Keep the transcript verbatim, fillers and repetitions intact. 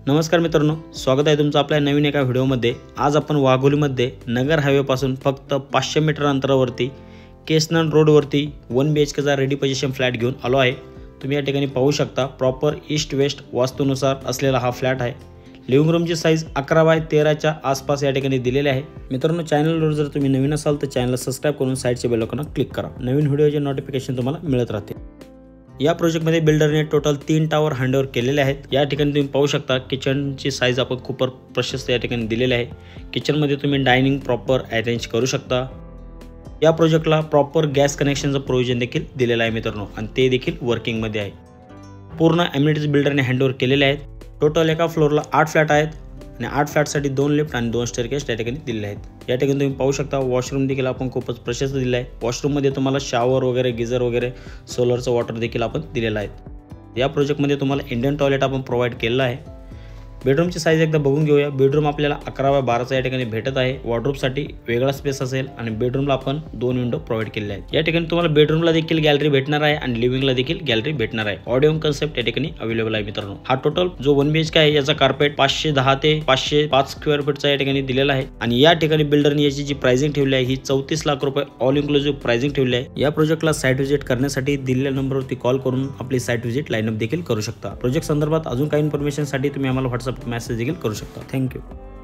नमस्कार मित्रांनो, स्वागत आहे तुमचं आपल्या नवीन एका व्हिडिओमध्ये। आज आपण वाघोलीमध्ये नगर हायवेपासून फक्त पाचशे मीटर अंतरावरती केसनन रोडवरती वन बी एच केचा रेडी पोझिशन फ्लॅट घेऊन आलो आहे। तुम्ही या ठिकाणी पाहू शकता प्रॉपर ईस्ट वेस्ट वास्तूनुसार असलेला हा फ्लॅट आहे। लिव्हिंग रूमची साईज अकरा बाय तेराच्या आसपास या ठिकाणी दिलेली आहे। मित्रांनो, चॅनलवर जर तुम्ही नवीन असाल तर चॅनलला सबस्क्राइब करून साईडच्या बेल आयकॉनवर क्लिक करा। नवीन व्हिडिओचे नोटिफिकेशन तुम्हाला मिळत राहते। या प्रोजेक्टमध्ये बिल्डरने टोटल तीन टावर हँडओव्हर केलेले आहेत। या ठिकाणी तुम्ही पाहू शकता किचनची साईज आपण खूप प्रशस्त या ठिकाणी दिलेली आहे। किचनमध्ये तुम्ही डायनिंग प्रॉपर अरेंज करू शकता। या प्रोजेक्टला प्रॉपर गॅस कनेक्शनचं प्रोव्हिजन देखील दिलेलं आहे मित्रांनो, आणि ते देखील वर्किंगमध्ये आहे। पूर्ण एम्युनिटीज बिल्डरने हँडओव्हर केलेले आहेत। टोटल एका फ्लोअरला आठ फ्लॅट आहेत आणि आठ फ्लॅटसाठी दोन लिफ्ट आणि दोन स्टेअरकेस या ठिकाणी दिलेले आहेत। या ठिकाणी तुम्ही पाहू शकता वॉशरूम देखील आपण खूपच प्रशस्त दिलेला आहे। वॉशरूममध्ये तुम्हाला शॉवर वगैरे गिझर वगैरे सोलरचं वॉटर देखील आपण दिलेलं आहे। या प्रोजेक्टमध्ये तुम्हाला इंडियन टॉयलेट आपण प्रोव्हाइड केलेलं आहे। बेडरूमची साईज एकदा बघून घेऊया। बेडरूम आपल्याला अकरा बाय बाराचा या ठिकाणी भेटत आहे। वॉर्डरोबसाठी वेगळा स्पेस असेल आणि बेडरूमला आपण दोन विंडो प्रोव्हाइड केलेले आहेत। या ठिकाणी तुम्हाला बेडरूमला देखील गॅलरी भेटणार आहे आणि लिव्हिंगला देखील गॅलरी भेटणार आहे। ऑडिओ कन्सेप्ट या ठिकाणी अवेलेबल आहे मित्रांनो। हा टोटल जो वन बी एच के आहे याचा कार्पेट पाचशे दहा ते पाचशे पाच स्क्वेअर फीटचा या ठिकाणी दिलेला आहे। आणि या ठिकाणी बिल्डरने याची जी प्राइसिंग ठेवली आहे ही चौतीस लाख रुपये ऑल इन्क्लुसिव्ह प्राइसिंग ठेवली आहे। या प्रोजेक्टला साइट व्हिजिट करण्यासाठी दिलेल्या नंबरवरती कॉल करून आपली साइट व्हिजिट लाईनअप देखील करू शकता। प्रोजेक्ट संदर्भात अजून काही इन्फॉर्मेशनसाठी तुम्ही आम्हाला व्हॉट्सअप मेसेज देखील करू शकता। थँक्यू।